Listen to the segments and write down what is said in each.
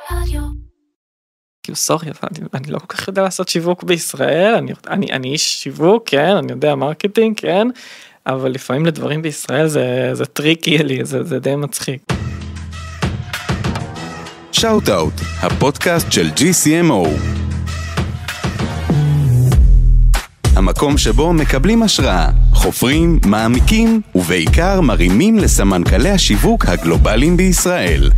כאילו סורי, אני לא כל כך יודע לעשות שיווק בישראל, אני איש שיווק, כן, אני יודע מרקטינג, כן, אבל לפעמים לדברים בישראל זה טריקי לי, זה די מצחיק. שאוט-אוט, הפודקאסט של GCMO. המקום שבו מקבלים השראה, חופרים, מעמיקים ובעיקר מרימים לסמנכלי השיווק הגלובליים בישראל.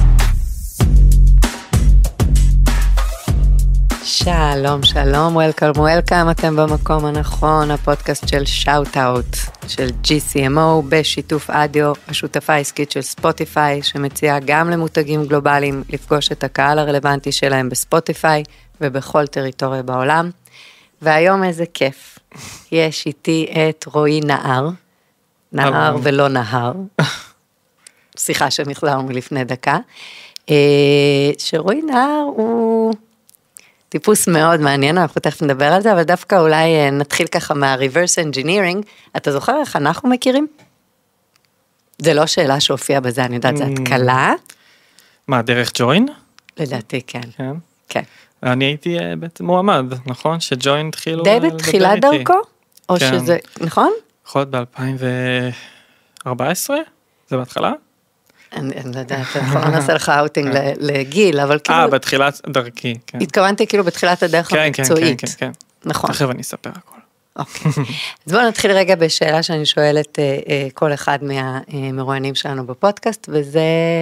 שלום, שלום, וולקאם, אתם במקום הנכון, הפודקאסט של שאוט-אוט, של GCMO, בשיתוף אדיו, השותפה העסקית של ספוטיפיי, שמציעה גם למותגים גלובליים לפגוש את הקהל הרלוונטי שלהם בספוטיפיי, ובכל טריטוריה בעולם. והיום איזה כיף, יש איתי את רועי נהר ולא נהר, שיחה שנכללנו מלפני דקה, שרועי נהר הוא טיפוס מאוד מעניין, אנחנו תכף נדבר על זה, אבל דווקא אולי נתחיל ככה מה-reverse engineering, אתה זוכר איך אנחנו מכירים? זה לא שאלה שהופיעה בזה, אני יודעת, זה התקלה. מה, דרך ג'וין? לדעתי, כן. כן. כן. אני הייתי בעצם מועמד, נכון? שג'וין התחילו די בתחילת דרכו? או כן. שזה, נכון? יכול להיות ב-2014? זה בהתחלה? אני לא יודעת, אנחנו לא נעשה לך אאוטינג לגיל, אבל כאילו... בתחילת דרכי, כן. התכוונתי כאילו בתחילת הדרך המקצועית. כן. נכון. תכף אני אספר הכל. אוקיי. אז בואו נתחיל רגע בשאלה שאני שואלת כל אחד מהמרואיינים שלנו בפודקאסט, וזה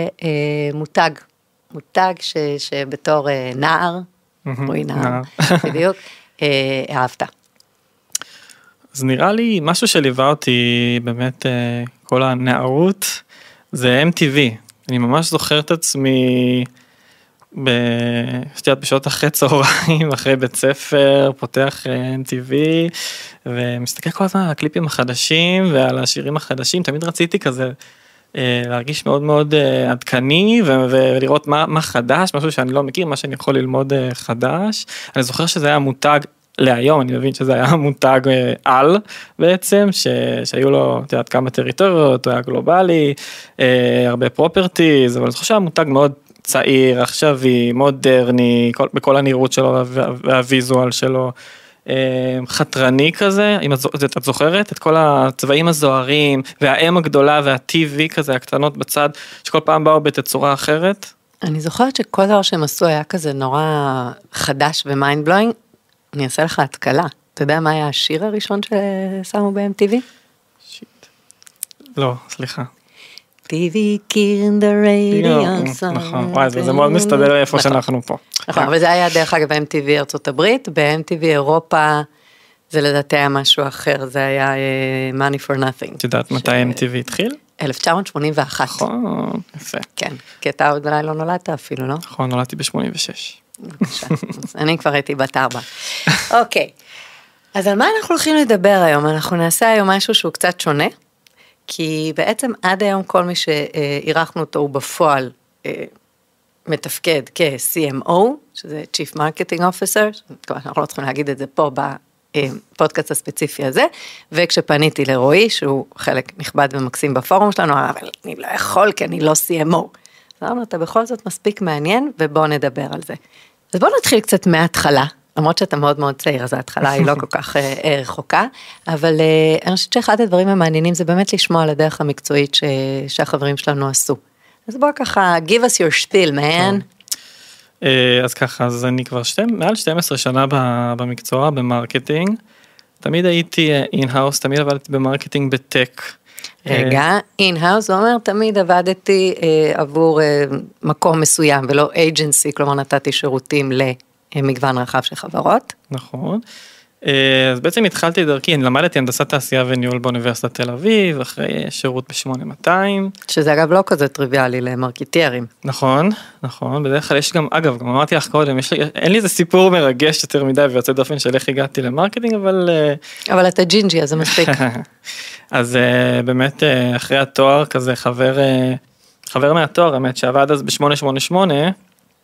מותג שבתור נער, רועי נער, בדיוק, אהבת. אז נראה לי משהו שליווה אותי באמת כל הנערות, זה MTV. אני ממש זוכר את עצמי בשעות אחרי צהריים, אחרי בית ספר, פותח MTV, ומסתכל כל הזמן על הקליפים החדשים ועל השירים החדשים, תמיד רציתי כזה להרגיש מאוד מאוד עדכני, ולראות מה חדש, משהו שאני לא מכיר, מה שאני יכול ללמוד חדש. אני זוכר שזה היה מותג להיום, אני מבין שזה היה מותג על בעצם, שהיו לו, את יודעת, כמה טריטוריות, הוא היה גלובלי, הרבה פרופרטיז, אבל אני חושב שהיה מותג מאוד צעיר, עכשווי, מודרני, בכל הנראות שלו והוויזואל שלו, חתרני כזה, אם את זוכרת, את כל הצבעים הזוהרים, והאם הגדולה והטבעי כזה, הקטנות בצד, שכל פעם באו בתצורה אחרת. אני זוכרת שכל דבר שהם עשו היה כזה נורא חדש ומיינד בלואינג, אני אעשה לך התקלה. אתה יודע מה היה השיר הראשון ששמו ב-MTV? שיט. לא, סליחה. TV in the radio. נכון, וואי, זה מאוד מסתדר איפה שאנחנו פה. נכון, אבל זה היה דרך אגב ב-MTV ארצות הברית, ב-MTV אירופה, זה לדעתי היה משהו אחר, זה היה Money for Nothing. את יודעת מתי MTV התחיל? 1981. נכון, יפה. כן, כי אתה עוד אולי לא נולדת אפילו, לא? נכון, נולדתי ב-86. בבקשה, אני כבר הייתי בת 4. אוקיי, אז על מה אנחנו הולכים לדבר היום? אנחנו נעשה היום משהו שהוא קצת שונה, כי בעצם עד היום כל מי שעירכנו אותו הוא בפועל מתפקד כ-CMO, שזה Chief Marketing Officer, אנחנו לא צריכים להגיד את זה פה בפודקאסט הספציפי הזה, וכשפניתי לרועי, שהוא חלק נכבד ומקסים בפורום שלנו, אבל אני לא יכול כי אני לא CMO. אז אמרנו, אתה בכל זאת מספיק מעניין, ובואו נדבר על זה. אז בואו נתחיל קצת מההתחלה, למרות שאתה מאוד מאוד צעיר, אז ההתחלה היא לא כל כך רחוקה, אבל אני חושבת שאחד הדברים המעניינים זה באמת לשמוע על הדרך המקצועית שהחברים שלנו עשו. אז בואו ככה, give us your spiel, man. אז ככה, אז אני כבר מעל 12 שנה במקצוע, במרקטינג, תמיד הייתי אין-האוס, תמיד עבדתי במרקטינג בטק. רגע, אין-האוס, זאת אומרת, תמיד עבדתי עבור מקום מסוים, ולא agency, כלומר נתתי שירותים למגוון רחב של חברות. נכון. אז בעצם התחלתי דרכי, אני למדתי הנדסת תעשייה וניהול באוניברסיטת תל אביב, אחרי שירות ב-8200. שזה אגב לא כזה טריוויאלי למרקטיירים. נכון, נכון, בדרך כלל יש גם, אגב, גם אמרתי לך קודם, אין לי איזה סיפור מרגש יותר מדי ויוצא דופן של איך הגעתי למרקטינג, אבל... אבל אתה ג'ינג'י, אז זה מספיק. אז באמת אחרי התואר כזה חבר מהתואר, האמת שעבד אז ב-888,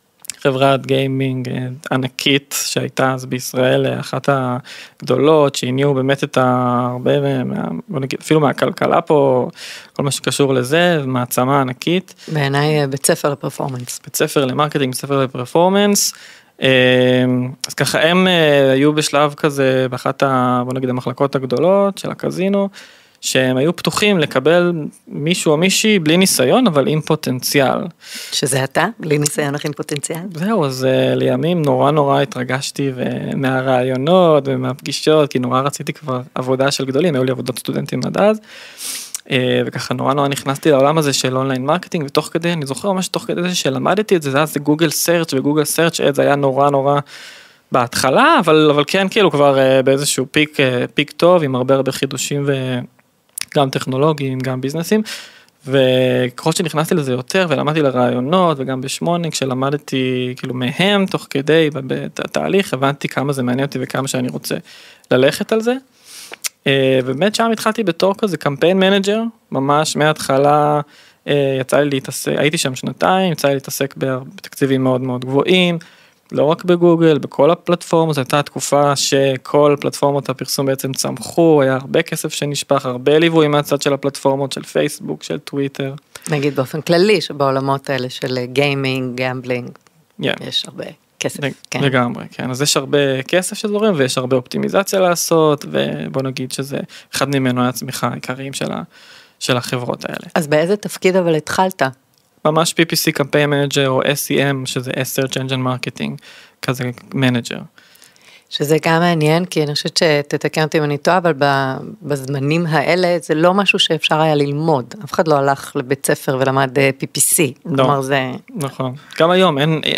חברת גיימינג ענקית שהייתה אז בישראל, אחת הגדולות שהניעו באמת את הרבה, בוא נגיד, אפילו מהכלכלה פה, כל מה שקשור לזה, מעצמה ענקית. בעיניי בית ספר לפרפורמנס. בית ספר למרקטינג, בית ספר לפרפורמנס, אז ככה הם היו בשלב כזה, באחת בוא נגיד המחלקות הגדולות של הקזינו, שהם היו פתוחים לקבל מישהו או מישהי בלי ניסיון, אבל עם פוטנציאל. שזה אתה? בלי ניסיון עם פוטנציאל? זהו, אז לימים נורא התרגשתי מהרעיונות ומהפגישות, כי נורא רציתי כבר עבודה של גדולים, היו לי עבודות סטודנטים עד אז, וככה נורא נכנסתי לעולם הזה של אונליין מרקטינג, ותוך כדי, אני זוכר ממש תוך כדי זה שלמדתי את זה, זה גוגל סרצ' וגוגל סרצ' זה היה נורא בהתחלה, אבל כן כאילו כבר באיזשהו פיק טוב, עם הרבה חידושים גם טכנולוגיים, גם ביזנסים, וככל שנכנסתי לזה יותר, ולמדתי לרעיונות, וגם ב8, כשלמדתי כאילו מהם, תוך כדי, בתהליך, הבנתי כמה זה מעניין אותי, וכמה שאני רוצה ללכת על זה, ובאמת שם התחלתי בתור כזה קמפיין מנג'ר, ממש מההתחלה, יצא לי להתעסק, הייתי שם 2 יצא לי להתעסק בתקציבים מאוד גבוהים, לא רק בגוגל, בכל הפלטפורמות, הייתה תקופה שכל פלטפורמות הפרסום בעצם צמחו, היה הרבה כסף שנשפך, הרבה ליווי מהצד של הפלטפורמות, של פייסבוק, של טוויטר. נגיד באופן כללי, שבעולמות האלה של גיימינג, גמבלינג, יש הרבה כסף. לגמרי, כן. אז יש הרבה כסף שזורם, ויש הרבה אופטימיזציה לעשות, ובוא נגיד שזה אחד ממנועי הצמיחה העיקריים של החברות האלה. אז באיזה תפקיד אבל התחלת? ממש PPC Campaign Manager או SEM, שזה Search Engine Marketing, כזה מנג'ר. שזה גם מעניין, כי אני חושבת שתתקן אותי אם אני טועה, אבל בזמנים האלה זה לא משהו שאפשר היה ללמוד. אף אחד לא הלך לבית ספר ולמד PPC. כלומר זה... נכון. גם היום,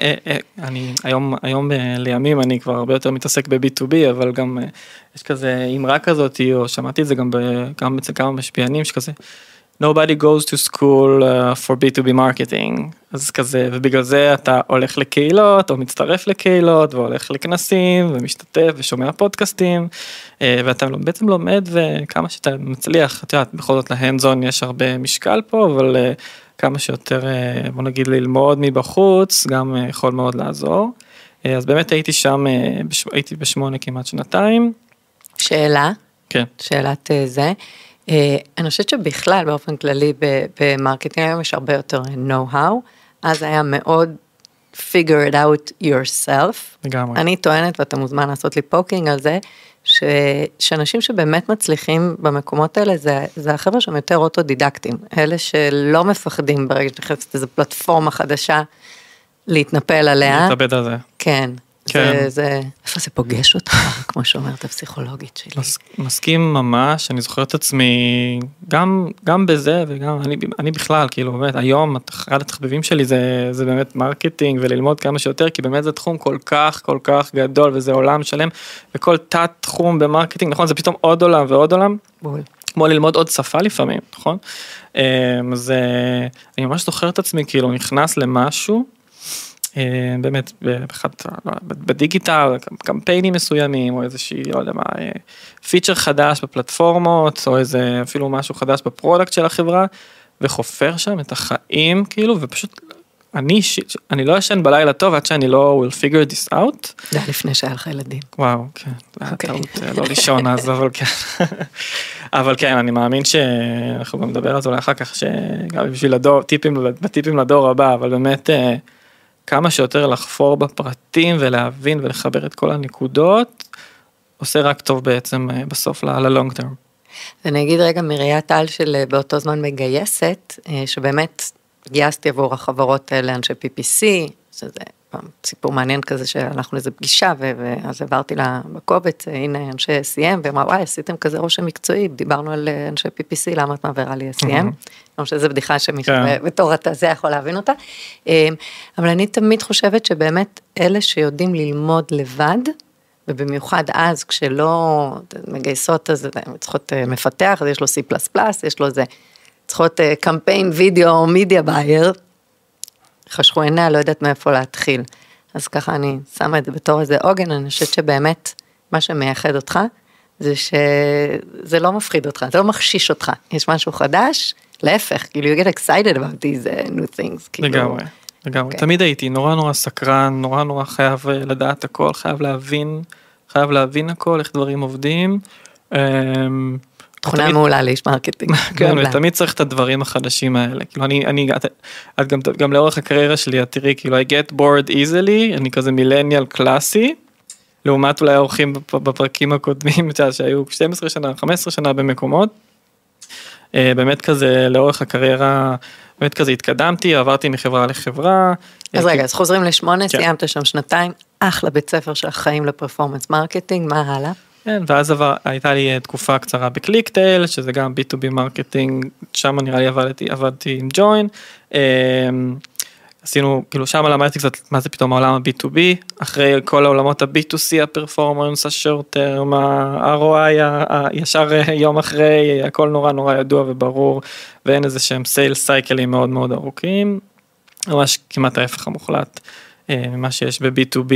היום לימים אני כבר הרבה יותר מתעסק ב-B2B, אבל גם יש כזה אמרה כזאת, או שמעתי את זה גם אצל כמה משפיענים, שכזה, nobody goes to school for B2B marketing, אז כזה, ובגלל זה אתה הולך לקהילות, או מצטרף לקהילות, והולך לכנסים, ומשתתף, ושומע פודקאסטים, ואתה בעצם לומד, וכמה שאתה מצליח, אתה יודעת, בכל זאת להנדזון יש הרבה משקל פה, אבל כמה שיותר, בוא נגיד, ללמוד מבחוץ, גם יכול מאוד לעזור. אז באמת הייתי שם, הייתי ב8 כמעט 2 שאלה? כן. שאלת זה. אני חושבת שבכלל באופן כללי במרקטינג היום יש הרבה יותר know-how, אז היה מאוד figure it out yourself. לגמרי. אני טוענת, ואתה מוזמן לעשות לי פוקינג על זה, שאנשים שבאמת מצליחים במקומות האלה, זה החבר'ה שהם יותר אוטודידקטים, אלה שלא מפחדים ברגע שנכנסת איזו פלטפורמה חדשה, להתנפל עליה. להתאבד על זה. כן. כן. איפה זה פוגש אותך, כמו שאומרת הפסיכולוגית שלי. מסכים ממש, אני זוכר את עצמי, גם בזה, וגם אני בכלל, כאילו באמת, היום, אחד התחביבים שלי זה באמת מרקטינג, וללמוד כמה שיותר, כי באמת זה תחום כל כך גדול, וזה עולם שלם, וכל תת תחום במרקטינג, נכון, זה פתאום עוד עולם ועוד עולם, כמו ללמוד עוד שפה לפעמים, נכון? אז אני ממש זוכר את עצמי, כאילו, נכנס למשהו, באמת, בדיגיטל, קמפיינים מסוימים, או איזושהי, לא יודע מה, פיצ'ר חדש בפלטפורמות, או איזה אפילו משהו חדש בפרודקט של החברה, וחופר שם את החיים, כאילו, ופשוט, אני לא ישן בלילה טוב, עד שאני לא will figure this out. זה לפני שהיה לך ילדים. וואו, כן, לא לישון אז, אבל כן. אבל כן, אני מאמין שאנחנו גם נדבר על זה אולי אחר כך, שגם בשביל טיפים לדור הבא, אבל באמת, כמה שיותר לחפור בפרטים ולהבין ולחבר את כל הנקודות, עושה רק טוב בעצם בסוף ל-long term. ואני אגיד רגע מראיית על של באותו זמן מגייסת, שבאמת גייסתי עבור החברות האלה אנשי PPC, שזה סיפור מעניין כזה שהלכנו לאיזה פגישה, ואז עברתי לה בקובץ, הנה אנשי SEM, ואמרה, וואי, עשיתם כזה רושם מקצועי, דיברנו על אנשי PPC, למה את מעבירה לי SEM? לא שזו בדיחה שמישהו בתור אתה זה יכול להבין אותה, אבל אני תמיד חושבת שבאמת אלה שיודעים ללמוד לבד, ובמיוחד אז כשלא מגייסות, אז צריכות מפתח, אז יש לו C++, יש לו זה, צריכות קמפיין וידאו, מידיה בייר, חשכו עיניה, לא יודעת מאיפה להתחיל. אז ככה אני שמה את זה בתור איזה עוגן, אני חושבת שבאמת מה שמייחד אותך, זה שזה לא מפחיד אותך, זה לא מחשיש אותך. יש משהו חדש, להפך, כאילו you get excited about these new things. לגמרי. לגמרי, תמיד הייתי נורא סקרן, נורא חייב לדעת הכל, חייב להבין הכל, איך דברים עובדים. תכונה מעולה לאיש מרקטינג. כן, ותמיד צריך את הדברים החדשים האלה. כאילו, את גם לאורך הקריירה שלי, את תראי, כאילו, I get bored easily, אני כזה מילניאל קלאסי, לעומת אולי האורחים בפרקים הקודמים, שהיו 12 שנה, 15 שנה במקומות. באמת כזה, לאורך הקריירה, באמת כזה התקדמתי, עברתי מחברה לחברה. אז רגע, אז חוזרים ל8, סיימת שם 2 אחלה בית ספר של החיים לפרפורמנס מרקטינג, מה הלאה? כן, ואז הייתה לי תקופה קצרה בקליקטייל, שזה גם B2B מרקטינג, שם נראה לי עבדתי עם ג'וין, עשינו, כאילו שם למדתי קצת מה זה פתאום העולם ה-B2B, אחרי כל העולמות ה-B2C, הפרפורמנס, השורטר, ה-ROI, ישר יום אחרי, הכל נורא ידוע וברור, ואין איזה שהם סייל סייקלים מאוד ארוכים, ממש כמעט ההפך המוחלט, ממה שיש ב-B2B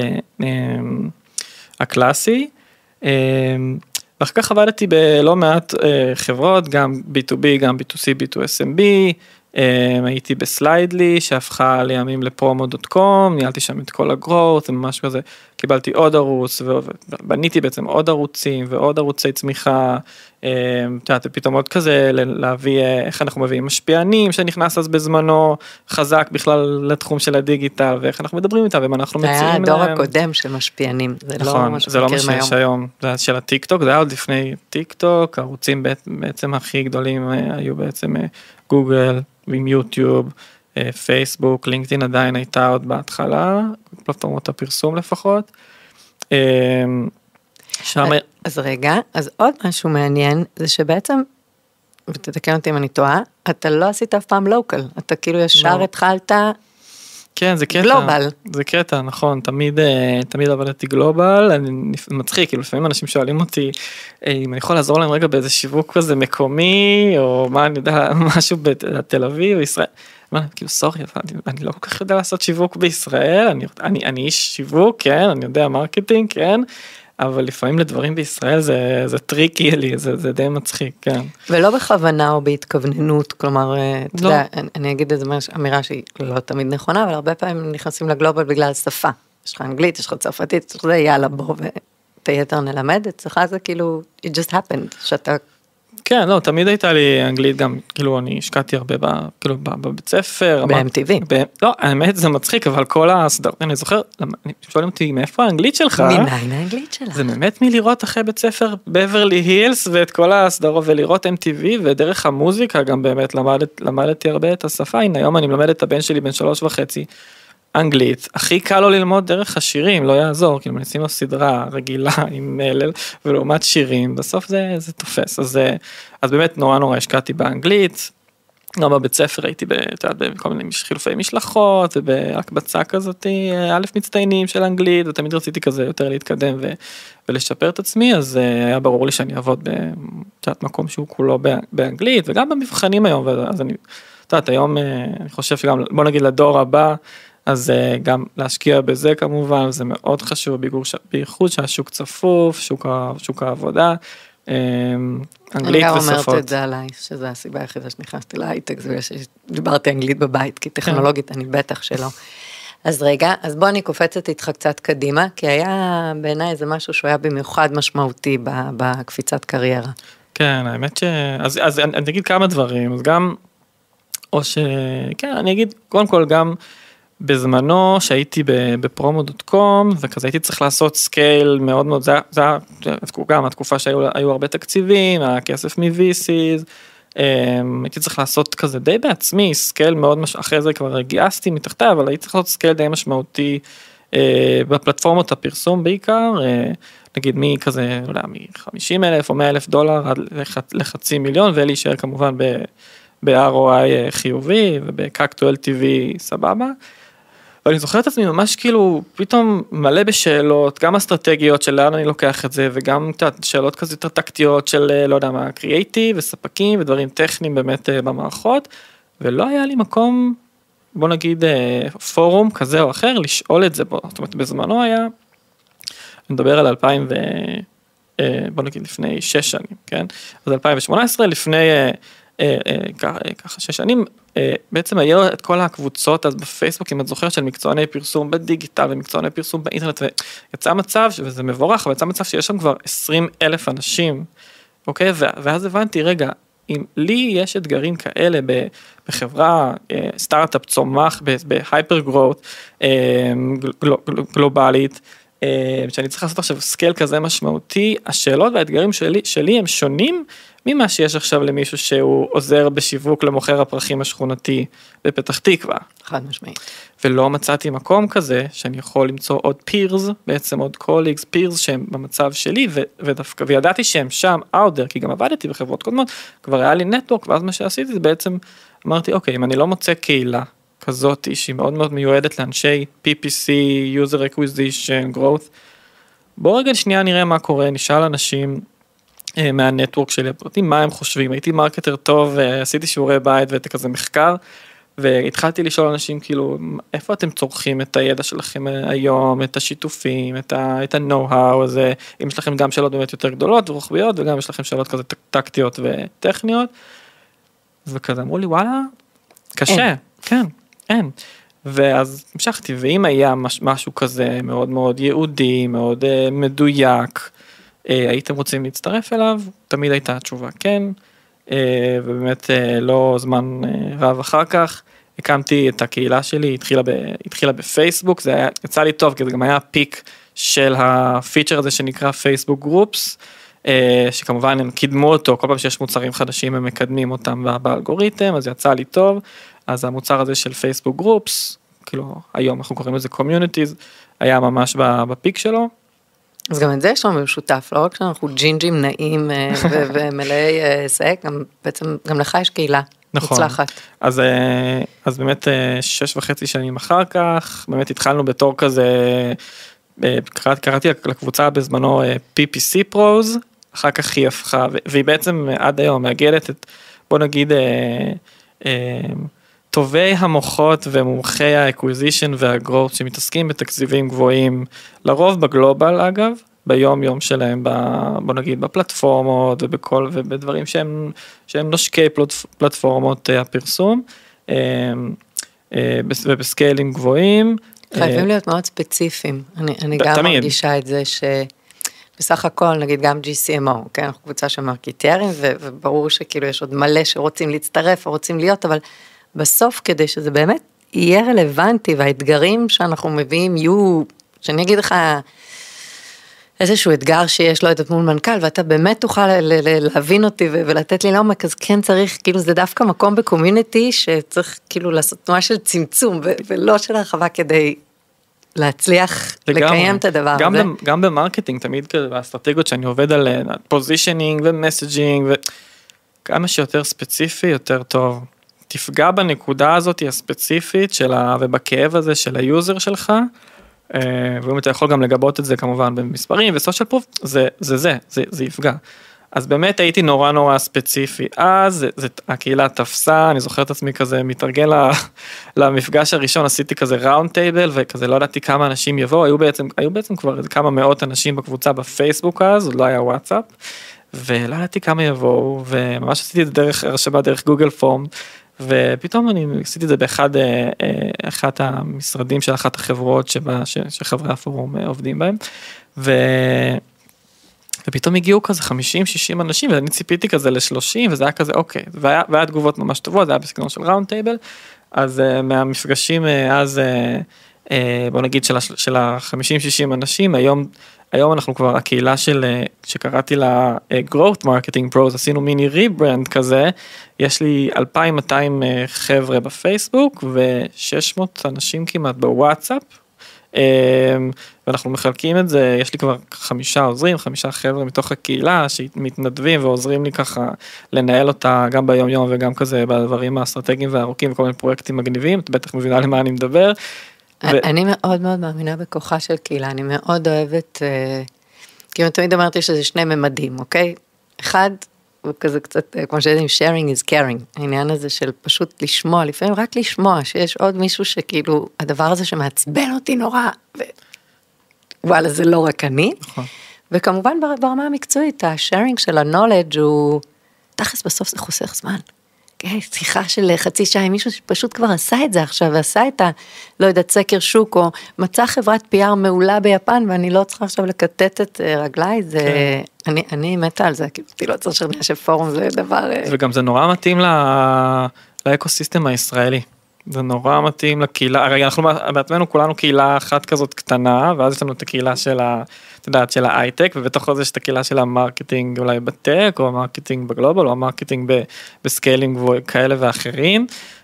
הקלאסי, ואחר כך עבדתי בלא מעט חברות, גם B2B, גם B2C, B2SMB, הייתי בסליידלי, שהפכה לימים לפרומו.קום, ניהלתי שם את כל הגרואות, וממש כזה, קיבלתי עוד ערוץ, ובניתי בעצם עוד ערוצים, ועוד ערוצי צמיחה, פתאום עוד כזה, להביא איך אנחנו מביאים משפיענים, שנכנס אז בזמנו, חזק בכלל לתחום של הדיגיטל, ואיך אנחנו מדברים איתם, ומה אנחנו מציעים להם. זה היה הדור הקודם של משפיענים, זה לא מה זה לא מה שיש היום, זה היה של הטיק טוק, זה היה עוד לפני טיק טוק, הערוצים בעצם הכי גדולים היו בעצם גוגל, עם יוטיוב, פייסבוק, לינקדאין עדיין הייתה עוד בהתחלה, פלטפורמות הפרסום לפחות. אז רגע, אז עוד משהו מעניין, זה שבעצם, ותתקן אותי אם אני טועה, אתה לא עשית אף פעם לוקל, אתה כאילו ישר התחלת כן, זה קטע. גלובל. זה קטע, נכון, תמיד עבדתי גלובל, אני מצחיק, כאילו לפעמים אנשים שואלים אותי, אם אני יכול לעזור להם רגע באיזה שיווק כזה מקומי, או מה אני יודע, משהו בתל אביב, בישראל, כאילו סורי, אני לא כל כך יודע לעשות שיווק בישראל, אני איש שיווק, כן, אני יודע מרקטינג, כן, אבל לפעמים לדברים בישראל זה טריקי לי, זה די מצחיק, כן. ולא בכוונה או בהתכווננות, כלומר, אתה יודע, אני אגיד איזה אמירה שהיא לא תמיד נכונה, אבל הרבה פעמים נכנסים לגלובל בגלל שפה. יש לך אנגלית, יש לך צרפתית, יש לך זה, יאללה בוא ואת היתר נלמד, אצלך זה כאילו, it just happened, שאתה... כן, לא, תמיד הייתה לי אנגלית גם, כאילו אני השקעתי הרבה בבית ספר. ב-MTV. לא, האמת זה מצחיק, אבל כל הסדר, אני זוכר, שואלים אותי, מאיפה האנגלית שלך? מניין האנגלית שלך? זה באמת מלראות אחרי בית ספר בברלי הילס, ואת כל הסדרות, ולראות MTV, ודרך המוזיקה גם באמת למדתי הרבה את השפה, הנה היום אני מלמד את הבן שלי בן 3.5, אנגלית, הכי קל לו ללמוד דרך השירים, לא יעזור, כאילו מנסים לו סדרה רגילה עם מלל, ולעומת שירים, בסוף זה תופס, אז באמת נורא השקעתי באנגלית, גם בבית ספר הייתי בכל מיני חילופי משלחות, ובהקבצה כזאת, א' מצטיינים של אנגלית, ותמיד רציתי כזה יותר להתקדם ולשפר את עצמי, אז היה ברור לי שאני אעבוד במקום שהוא כולו באנגלית, וגם במבחנים היום, אז אני, היום אני חושב שגם, בוא נגיד לדור הבא, אז גם להשקיע בזה כמובן, זה מאוד חשוב, בייחוד שהשוק צפוף, שוק העבודה, אנגלית ושפות. אני גם אומרת את זה עליי, שזו הסיבה היחידה שנכנסתי להייטק, זה שדיברתי אנגלית בבית, כי טכנולוגית אני בטח שלא. אז רגע, אז בוא אני קופצת איתך קצת קדימה, כי היה בעיניי איזה משהו שהוא היה במיוחד משמעותי בקפיצת קריירה. כן, האמת אז אני אגיד כמה דברים, אז גם, או כן, אני אגיד, קודם כל גם, בזמנו שהייתי בפרומו.קום, וכזה הייתי צריך לעשות סקייל מאוד, זה גם התקופה שהיו הרבה תקציבים, הכסף מ-VCs, הייתי צריך לעשות כזה די בעצמי, סקייל מאוד, אחרי זה כבר גייסתי מתחתיו, אבל הייתי צריך לעשות סקייל די משמעותי, בפלטפורמות הפרסום בעיקר, נגיד מכזה, לא יודע, מ-50,000 או 100,000 דולר עד לחצי מיליון, ולהישאר כמובן ב-ROI חיובי, ובקאק to LTV סבבה, ואני זוכר את עצמי ממש כאילו, פתאום מלא בשאלות, גם אסטרטגיות של לאן אני לוקח את זה, וגם שאלות כזה יותר טקטיות של, לא יודע מה, קריאייטיב וספקים ודברים טכניים באמת במערכות, ולא היה לי מקום, בוא נגיד, פורום כזה או אחר, לשאול את זה בו. זאת אומרת, בזמנו היה, אני מדבר על 2000 בוא נגיד לפני 6 שנים, כן? אז 2018, לפני ככה 6 שנים, בעצם היו את כל הקבוצות אז בפייסבוק, אם את זוכרת, של מקצועני פרסום בדיגיטל ומקצועני פרסום באינטרנט, ויצא מצב, וזה מבורך, אבל יצא מצב שיש שם כבר 20,000 אנשים, אוקיי? ואז הבנתי, רגע, אם לי יש אתגרים כאלה בחברה, סטארט-אפ צומח, בהייפר גרוט, גלובלית, שאני צריך לעשות עכשיו סקייל כזה משמעותי, השאלות והאתגרים שלי הם שונים ממה שיש עכשיו למישהו שהוא עוזר בשיווק למוכר הפרחים השכונתי בפתח תקווה. חד משמעית. ולא מצאתי מקום כזה שאני יכול למצוא עוד פירס, בעצם עוד קוליגס, פירס שהם במצב שלי, ודווקא, וידעתי שהם שם, out there, כי גם עבדתי בחברות קודמות, כבר היה לי נטוורק, ואז מה שעשיתי זה בעצם, אמרתי, אוקיי, אם אני לא מוצא קהילה כזאת, שהיא מאוד מאוד מיועדת לאנשי PPC, user acquisition, growth, בוא רגע שנייה נראה מה קורה, נשאל אנשים מהנטוורק שלי הפרטי, מה הם חושבים, הייתי מרקטר טוב, עשיתי שיעורי בית ואת כזה מחקר, והתחלתי לשאול אנשים כאילו, איפה אתם צורכים את הידע שלכם היום, את השיתופים, את ה-know-how הזה, אם יש לכם גם שאלות באמת יותר גדולות ורוחביות, וגם יש לכם שאלות כזה טקטיות וטכניות, וכזה אמרו לי, וואלה, קשה, כן, אין. ואז המשכתי, ואם היה משהו כזה מאוד מאוד יהודי, מאוד מדויק, הייתם רוצים להצטרף אליו, תמיד הייתה התשובה כן, ובאמת לא זמן רב אחר כך, הקמתי את הקהילה שלי, התחילה בפייסבוק, זה יצא לי טוב, כי זה גם היה פיק של הפיצ'ר הזה שנקרא פייסבוק גרופס, שכמובן הם קידמו אותו, כל פעם שיש מוצרים חדשים הם מקדמים אותם באלגוריתם, אז יצא לי טוב, אז המוצר הזה של פייסבוק גרופס, כאילו היום אנחנו קוראים לזה קומיוניטיז, היה ממש בפיק שלו. אז גם את זה יש לנו במשותף, לא רק שאנחנו ג'ינג'ים נעים ומלאי סק, בעצם גם לך יש קהילה מוצלחת. אז באמת 6.5 שנים אחר כך, באמת התחלנו בתור כזה, קראתי לקבוצה בזמנו PPC Pros, אחר כך היא הפכה, והיא בעצם עד היום מאגדת את, בוא נגיד, טובי המוחות ומומחי האקוויזישן והגרוט שמתעסקים בתקציבים גבוהים, לרוב בגלובל אגב, ביום יום שלהם, בוא נגיד בפלטפורמות ובדברים שהם נושקי פלטפורמות הפרסום, ובסקיילים גבוהים. חייבים להיות מאוד ספציפיים, אני גם מרגישה את זה בסך הכל, נגיד גם GCMO, כן, אנחנו קבוצה של מרקטרים, וברור שכאילו יש עוד מלא שרוצים להצטרף או רוצים להיות, אבל בסוף כדי שזה באמת יהיה רלוונטי, והאתגרים שאנחנו מביאים יהיו, שאני אגיד לך איזשהו אתגר שיש לו את מול מנכ"ל, ואתה באמת תוכל להבין אותי ולתת לי לעומק, אז כן צריך, כאילו זה דווקא מקום בקומיוניטי, שצריך כאילו לעשות תנועה של צמצום, ולא של הרחבה כדי להצליח לקיים את הדבר הזה. גם במרקטינג, תמיד באסטרטגיות שאני עובד על פוזישנינג ומסג'ינג, וכמה שיותר ספציפי, יותר טוב. תפגע בנקודה הזאת הספציפית ובכאב הזה של היוזר שלך, ואם אתה יכול גם לגבות את זה כמובן במספרים, וסושיאל פרוף, זה יפגע. אז באמת הייתי נורא ספציפי, אז הקהילה תפסה, אני זוכר את עצמי כזה, מתרגל למפגש הראשון, עשיתי כזה ראונד טייבל, וכזה לא ידעתי כמה אנשים יבואו, היו בעצם כבר כמה מאות אנשים בקבוצה בפייסבוק אז, עוד לא היה וואטסאפ, ולא ידעתי כמה יבואו, וממש עשיתי את זה דרך הרשמה, דרך גוגל פורם, ופתאום אני עשיתי את זה באחד המשרדים של אחת החברות שחברי הפורום עובדים בהם, ופתאום הגיעו כזה 50-60 אנשים, ואני ציפיתי כזה ל-30, וזה היה כזה אוקיי, והיה תגובות ממש טובות, זה היה בסגנון של ראונד טייבל, אז מהמפגשים אז, בוא נגיד של ה-50-60 אנשים, היום אנחנו כבר הקהילה שקראתי לה growth marketing pros, עשינו מיני ריברנד כזה, יש לי 2,200 חבר'ה בפייסבוק, ו600 אנשים כמעט בוואטסאפ, ואנחנו מחלקים את זה, יש לי כבר 5 עוזרים, 5 חבר'ה מתוך הקהילה, שמתנדבים ועוזרים לי ככה לנהל אותה גם ביום יום, וגם כזה בדברים האסטרטגיים והארוכים, וכל מיני פרויקטים מגניבים, את בטח מבינה למה אני מדבר. אני מאוד מאוד מאמינה בכוחה של קהילה, אני מאוד אוהבת, כאילו תמיד אמרתי שזה 2 ממדים, אוקיי? אחד, הוא כזה קצת, כמו שיודעים, sharing is caring, העניין הזה של פשוט לשמוע, לפעמים רק לשמוע, שיש עוד מישהו שכאילו, הדבר הזה שמעצבן אותי נורא, וואלה, זה לא רק אני, וכמובן ברמה המקצועית, השארינג של ה-knowledge הוא, תכלס בסוף זה חוסך זמן, שיחה של חצי שעה עם מישהו שפשוט כבר עשה את זה עכשיו, ועשה את לא יודעת, סקר שוק, או מצא חברת PR מעולה ביפן, ואני לא צריכה עכשיו לקטט את רגליי, זה, אני מתה על זה, כי לא צריך שרניה של פורום, זה דבר... וגם זה נורא מתאים לאקוסיסטם הישראלי. זה נורא מתאים לקהילה, הרי אנחנו בעצמנו כולנו קהילה אחת כזאת קטנה, ואז יש לנו את הקהילה של את יודעת, של ההייטק, ובתוך זה יש את הקהילה של המרקטינג אולי בטק, או המרקטינג בגלובל, או המרקטינג בסקיילינג כאלה ואחרים,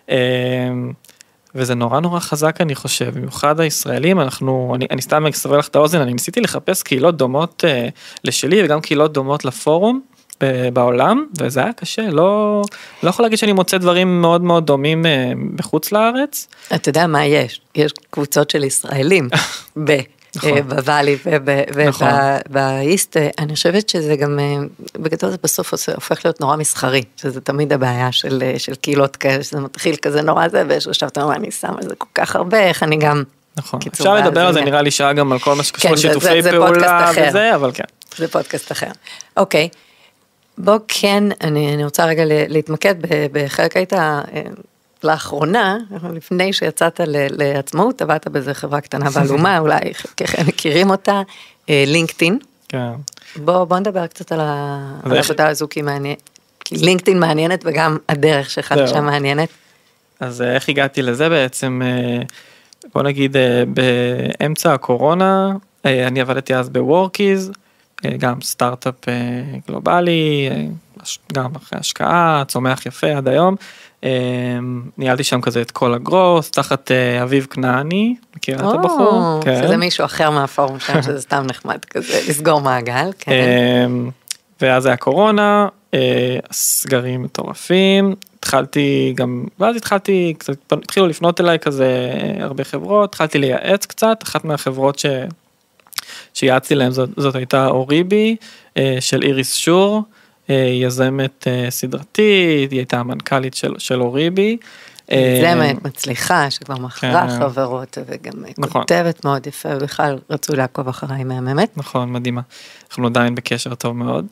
וזה נורא נורא חזק אני חושב, במיוחד הישראלים, אני סתם אסבר לך את האוזן, אני ניסיתי לחפש קהילות דומות לשלי, וגם קהילות דומות לפורום, בעולם, וזה היה קשה, לא יכול להגיד שאני מוצא דברים מאוד מאוד דומים בחוץ לארץ. אתה יודע מה יש? יש קבוצות של ישראלים בוואלי ובאיסט, אני חושבת שזה גם, בגדול זה בסוף הופך להיות נורא מסחרי, שזה תמיד הבעיה של קהילות כאלה, שזה מתחיל כזה נורא זה, ויש עכשיו, אתה אומר, אני שם על זה כל כך הרבה, איך אני גם... נכון, אפשר לדבר על זה, נראה לי שעה גם על כל מה שקשור לשיתופי פעולה וזה, אבל כן. זה פודקאסט אחר. אוקיי. בוא כן, אני רוצה רגע להתמקד בחלק היית לאחרונה, לפני שיצאת לעצמאות, עבדת באיזה חברה קטנה בעלומה, אולי ככה מכירים אותה, לינקדאין. כן. בוא נדבר קצת על העבודה הזו, כי לינקדאין מעניינת, וגם הדרך שלך לשם מעניינת. אז איך הגעתי לזה בעצם, בוא נגיד, באמצע הקורונה, אני עבדתי אז בוורקיז, גם סטארט-אפ גלובלי, גם אחרי השקעה, צומח יפה עד היום, ניהלתי שם כזה את כל הגרוס, תחת אביב כנעני, מכירה את הבחור? שזה מישהו אחר מהפורום שם, שזה סתם נחמד כזה, לסגור מעגל, כן. ואז היה קורונה, סגרים מטורפים, ואז התחילו לפנות אליי כזה הרבה חברות, התחלתי לייעץ קצת, אחת מהחברות שיעצתי להם, זאת הייתה אוריבי, של איריס שור, יזמת סדרתית, היא הייתה המנכ"לית של אוריבי. יזמת מצליחה, שכבר מכרה חברות, וגם כותבת מאוד יפה, ובכלל רצו לעקוב אחריי מהממת. נכון, מדהימה. אנחנו עדיין בקשר טוב מאוד.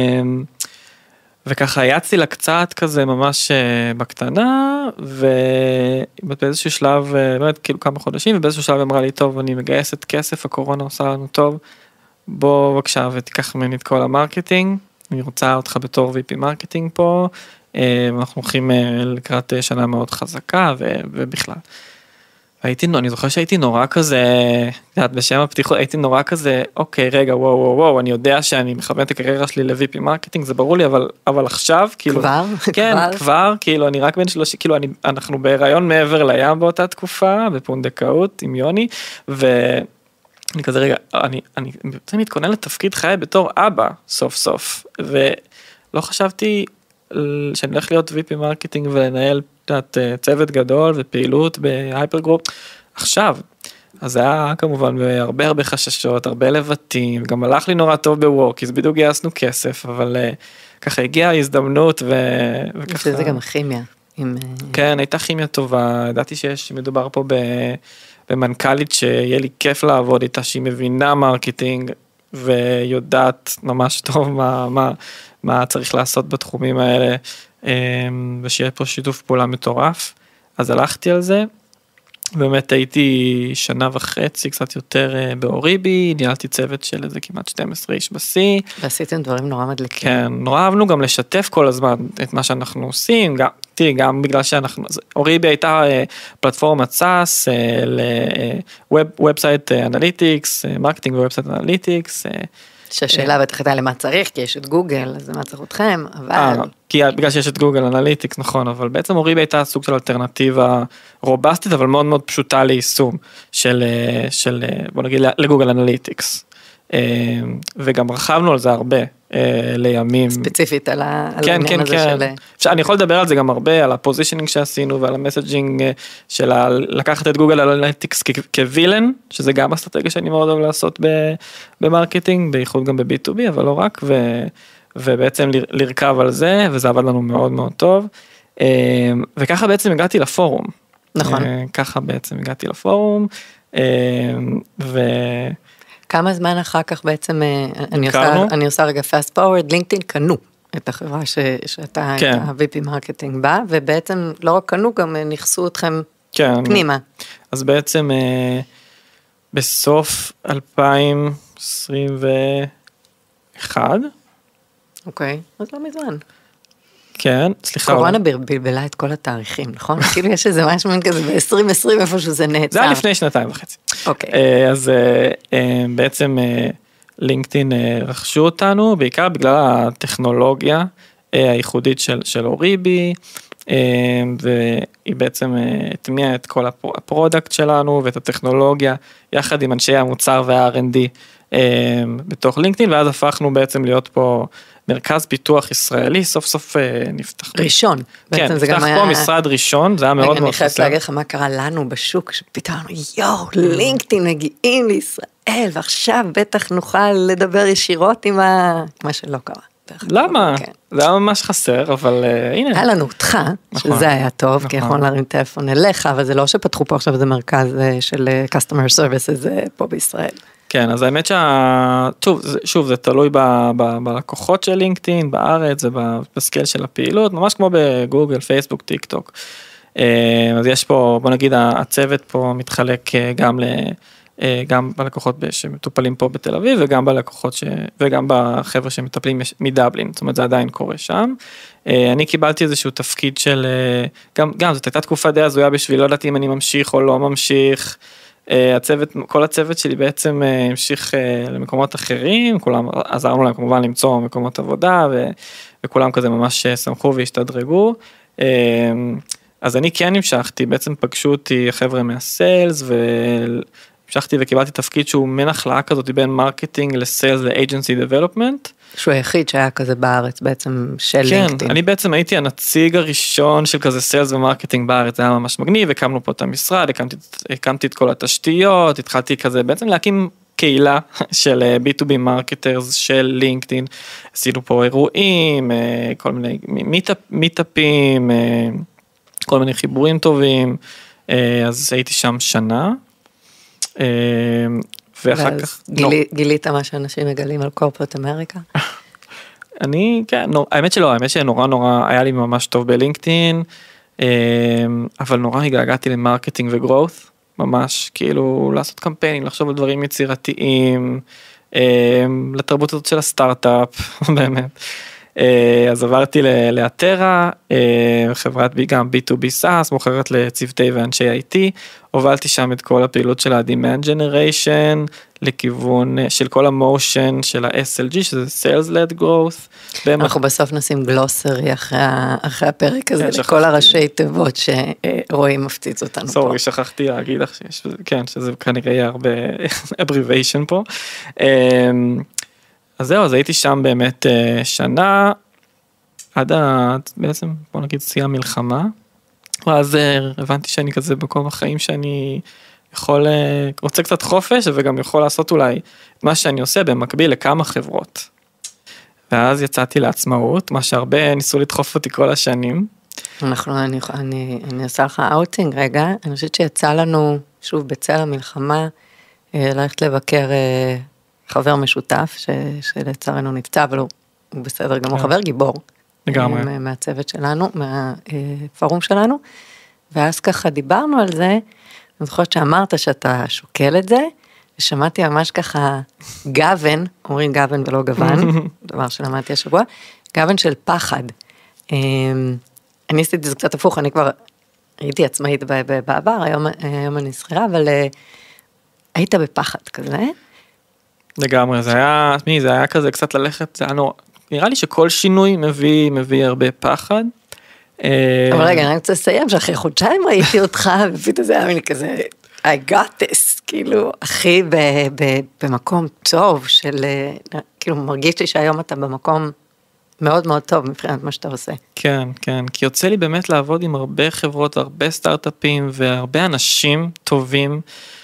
וככה הייצתי לה קצת כזה ממש בקטנה, ובאיזשהו שלב, באמת כאילו כמה חודשים, ובאיזשהו שלב אמרה לי, טוב, אני מגייסת כסף, הקורונה עושה לנו טוב, בוא בבקשה ותיקח ממני את כל המרקטינג, אני רוצה אותך בתור VP מרקטינג פה, אנחנו הולכים לקראת שנה מאוד חזקה, ובכלל. אני זוכר שהייתי נורא כזה, בשם הפתיחות, הייתי נורא כזה, אוקיי, רגע, וואו, אני יודע שאני מכוון את הקריירה שלי ל-VP מרקטינג, זה ברור לי, אבל עכשיו, כאילו, כבר? כן, כבר, כאילו, אני רק בן 30, כאילו, אנחנו בהיריון מעבר לים באותה תקופה, בפונדקאות עם יוני, ואני כזה, רגע, אני בעצם מתכונן לתפקיד חיי בתור אבא, סוף סוף, ולא חשבתי שאני הולך להיות VP מרקטינג ולנהל צוות גדול ופעילות בהייפר גרופ, עכשיו, אז זה היה כמובן בהרבה הרבה חששות, הרבה לבטים, גם הלך לי נורא טוב בוורקיז, בדיוק גייסנו כסף, אבל ככה הגיעה ההזדמנות וככה... שזה גם כימיה. כן, הייתה כימיה טובה, ידעתי מדובר פה במנכ"לית שיהיה לי כיף לעבוד איתה, שהיא מבינה מרקטינג, ויודעת ממש טוב מה צריך לעשות בתחומים האלה, ושיהיה פה שיתוף פעולה מטורף, אז הלכתי על זה, באמת הייתי שנה וחצי, קצת יותר באוריבי, ניהלתי צוות של איזה כמעט 12 איש בסי. ועשיתם דברים נורא מדליקים. כן, נורא אהבנו גם לשתף כל הזמן את מה שאנחנו עושים, תראי, גם בגלל אוריבי הייתה פלטפורמת סאס, לוובסייט אנליטיקס, מרקטינג ווובסייט אנליטיקס, שהשאלה בטח הייתה למה צריך, כי יש את גוגל, אז מה צריך אתכם, אבל... כי בגלל שיש את גוגל אנליטיקס, נכון, אבל בעצם אוריבי הייתה סוג של אלטרנטיבה רובסטית, אבל מאוד מאוד פשוטה ליישום של בוא נגיד, לגוגל אנליטיקס. וגם רחבנו על זה הרבה לימים. ספציפית על העניין הזה של... אני יכול לדבר על זה גם הרבה, על הפוזישנינג שעשינו ועל המסג'ינג של לקחת את גוגל אנליטיקס כווילן, שזה גם אסטרטגיה שאני מאוד אוהב לעשות במרקטינג, בייחוד גם ב-B2B, אבל לא רק, ובעצם לרכב על זה, וזה עבד לנו מאוד מאוד טוב, וככה בעצם הגעתי לפורום. נכון. ככה בעצם הגעתי לפורום, כמה זמן אחר כך בעצם, אני עושה רגע fast forward, לינקדאין קנו את החברה שאתה, כן. את ה-VP מרקטינג בה, ובעצם לא רק קנו, גם נכסו אתכם כן. פנימה. אז בעצם בסוף 2021, אוקיי, אז לא מזמן. כן, סליחה. קורונה בלבלה את כל התאריכים, נכון? כאילו יש איזה משהו כזה ב-2020 איפשהו זה נעצר. זה היה לפני 2.5 אוקיי. אז בעצם לינקדאין רכשו אותנו, בעיקר בגלל הטכנולוגיה הייחודית של אוריבי, והיא בעצם הטמיעה את כל הפרודקט שלנו ואת הטכנולוגיה, יחד עם אנשי המוצר וה-R&D בתוך לינקדאין, ואז הפכנו בעצם להיות פה מרכז פיתוח ישראלי, סוף סוף נפתח. ראשון. כן, נפתח פה משרד ראשון, זה היה מאוד מאוד אני חייבת להגיד לך מה קרה לנו בשוק, שפתאום, לינקדאין מגיעים לישראל, ועכשיו בטח נוכל לדבר ישירות עם מה שלא קרה. למה? זה היה ממש חסר, אבל הנה. היה לנו אותך, שזה היה טוב, כי יכולנו להרים טלפון אליך, אבל זה לא שפתחו פה עכשיו איזה מרכז של customer services פה בישראל. כן, אז האמת שוב, זה תלוי בלקוחות של לינקדאין, בארץ ובסקייל של הפעילות, ממש כמו בגוגל, פייסבוק, טיק טוק. אז יש פה, בוא נגיד, הצוות פה מתחלק גם בלקוחות שמטופלים פה בתל אביב, וגם בחבר'ה שמטפלים מדבלין, זאת אומרת, זה עדיין קורה שם. אני קיבלתי איזשהו תפקיד של, גם זאת הייתה תקופה די הזויה בשביל, לא יודעת אם אני ממשיך או לא ממשיך, כל הצוות שלי בעצם המשיך למקומות אחרים, כולם עזרנו להם כמובן למצוא מקומות עבודה, וכולם כזה ממש שמחו והשתדרגו, אז אני כן המשכתי, בעצם פגשו אותי חבר'ה מהסיילס, המשכתי וקיבלתי תפקיד שהוא מן החלאה כזאת בין מרקטינג לסיילס לאג'נסי דבלופמנט. שהוא היחיד שהיה כזה בארץ בעצם של לינקדאין. כן, אני בעצם הייתי הנציג הראשון של כזה סיילס ומרקטינג בארץ, זה היה ממש מגניב, הקמנו פה את המשרד, הקמתי את כל התשתיות, התחלתי כזה בעצם להקים קהילה של B2B מרקטרס של לינקדאין, עשינו פה אירועים, כל מיני מיטאפים, כל מיני חיבורים טובים, אז הייתי שם שנה, ואחר כך... גילית מה שאנשים מגלים על קורפרט אמריקה? כן, האמת שלא, האמת שנורא היה לי ממש טוב בלינקדאין, אבל נורא הגעגעתי למרקטינג וגרוות, ממש כאילו לעשות קמפיינים, לחשוב על דברים יצירתיים, לתרבות הזאת של הסטארט-אפ, באמת. אז עברתי לאתרה, חברת גם B2B SaaS, מוכרת לצוותי ואנשי IT, הובלתי שם את כל הפעילות של ה-Demand Generation, לכיוון של כל המושן של ה-SLG, שזה Sales-Led Growth. אנחנו בסוף נשים גלוסרי אחרי הפרק הזה, לכל הראשי תיבות שרואים מפציץ אותנו פה. סורי, שכחתי להגיד לך כן, שזה כנראה יהיה הרבה abbreviation פה. אז זהו, אז הייתי שם באמת שנה, עד בעצם, בוא נגיד, שיא המלחמה, ואז הבנתי שאני כזה במקום החיים שאני רוצה קצת חופש, וגם יכול לעשות אולי מה שאני עושה במקביל לכמה חברות. ואז יצאתי לעצמאות, מה שהרבה ניסו לדחוף אותי כל השנים. אני עושה לך אאוטינג רגע, אני חושבת שיצא לנו, שוב, בצל המלחמה, ללכת לבקר חבר משותף, שלצערנו נפצע, אבל הוא בסדר גמור, חבר גיבור. לגמרי. מהצוות שלנו, מהפורום שלנו, ואז ככה דיברנו על זה, אני זוכרת שאמרת שאתה שוקל את זה, ושמעתי ממש ככה גוון, אומרים גוון ולא גוון, דבר שלמדתי השבוע, גוון של פחד. אני עשיתי את זה קצת הפוך, אני כבר הייתי עצמאית בעבר, היום אני שכירה, אבל היית בפחד כזה. לגמרי, זה היה כזה קצת ללכת, זה היה נורא, נראה לי שכל שינוי מביא הרבה פחד. אבל רגע, אני רוצה לסיים שאחרי חודשיים ראיתי אותך, ופתאום זה היה מין כזה, I got this, כאילו, הכי במקום טוב, כאילו מרגיש לי שהיום אתה במקום מאוד מאוד טוב, מבחינת מה שאתה עושה. כן, כן, כי יוצא לי באמת לעבוד עם הרבה חברות, הרבה סטארט-אפים, והרבה אנשים טובים,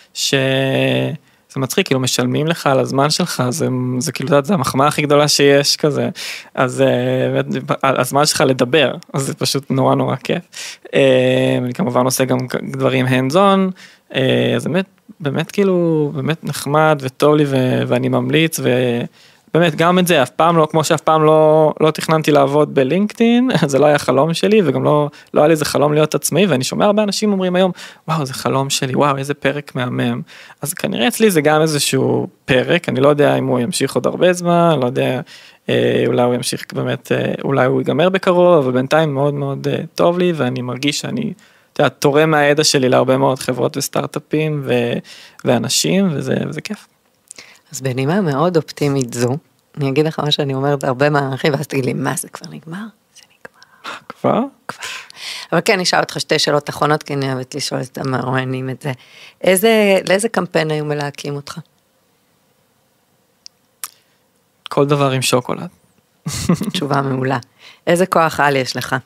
זה מצחיק, כאילו משלמים לך על הזמן שלך, זה כאילו, זה המחמאה הכי גדולה שיש כזה, אז הזמן שלך לדבר, אז זה פשוט נורא נורא כיף. אני כמובן עושה גם דברים hands on, אז באמת כאילו, באמת נחמד וטוב לי, ואני ממליץ, באמת, גם את זה, אף פעם לא, כמו שאף פעם לא תכננתי לעבוד בלינקדאין, זה לא היה חלום שלי, וגם לא היה לי איזה חלום להיות עצמאי, ואני שומע הרבה אנשים אומרים היום, וואו, זה חלום שלי, וואו, איזה פרק מהמם. אז כנראה אצלי זה גם איזשהו פרק, אני לא יודע אם הוא ימשיך עוד הרבה זמן, לא יודע, אולי הוא ימשיך באמת, אולי הוא ייגמר בקרוב, אבל בינתיים מאוד מאוד טוב לי, ואני מרגיש שאני תורם מהידע שלי להרבה מאוד חברות וסטארט-אפים ואנשים, וזה כיף. אז בנימה מאוד אופטימית זו, אני אגיד לך מה שאני אומרת הרבה מהערכים, ואז תגיד לי, מה זה כבר נגמר? זה נגמר. כבר? כבר. אבל כן, נשאל אותך שתי שאלות אחרונות, כי אני אוהבת לשאול את המרואיינים את זה. לאיזה קמפיין היו מלהקים אותך? כל דבר עם שוקולד. תשובה מעולה. איזה כוח על יש לך?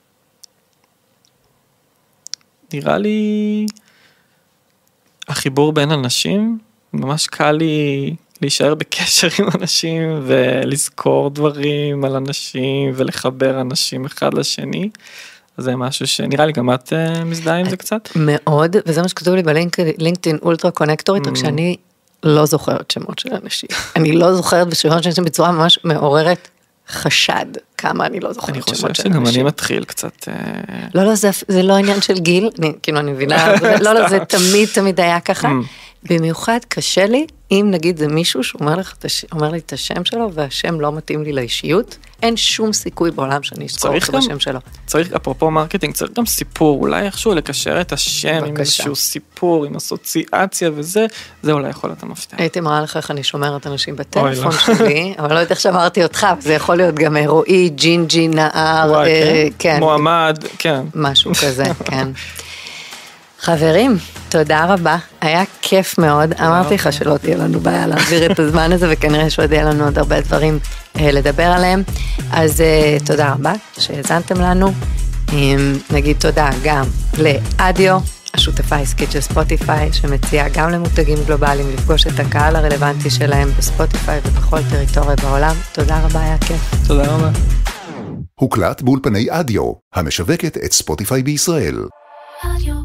נראה לי החיבור בין אנשים, ממש קל לי להישאר בקשר עם אנשים ולזכור דברים על אנשים ולחבר אנשים אחד לשני. זה משהו שנראה לי גם את מזדהה עם זה קצת. מאוד, וזה מה שכתוב לי בלינקדאין אולטרה קונקטורית, רק שאני לא זוכרת שמות של אנשים. אני לא זוכרת בשמות של אנשים בצורה ממש מעוררת חשד, כמה אני לא זוכרת שמות של אנשים. אני חושב שגם אני מתחיל קצת... לא, זה לא עניין של גיל, כאילו אני מבינה, לא, זה תמיד היה ככה. במיוחד קשה לי, אם נגיד זה מישהו שאומר לי את השם שלו, והשם לא מתאים לי לאישיות, אין שום סיכוי בעולם שאני אזכור אותו בשם שלו. צריך, אפרופו מרקטינג, צריך גם סיפור, אולי איכשהו לקשר את השם עם איזשהו סיפור, עם אסוציאציה וזה, זה אולי יכול להיות המפתח. הייתי מראה לך איך אני שומרת אנשים בטלפון שלי, אבל לא יודעת איך שמרתי אותך, זה יכול להיות גם רועי, ג'ינג'י, נער, כן. מועמד, כן. משהו כזה, כן. חברים, תודה רבה, היה כיף מאוד, אמרתי לך שלא תהיה לנו בעיה להעביר את הזמן הזה, וכנראה שעוד יהיה לנו עוד הרבה דברים לדבר עליהם, אז תודה רבה שהזנתם לנו, נגיד תודה גם לאדיו, השותפה העסקית של ספוטיפיי, שמציעה גם למותגים גלובליים לפגוש את הקהל הרלוונטי שלהם בספוטיפיי ובכל טריטוריה בעולם, תודה רבה, היה כיף. תודה רבה. הוקלט באולפני אדיו, המשווקת את ספוטיפיי בישראל. אדיו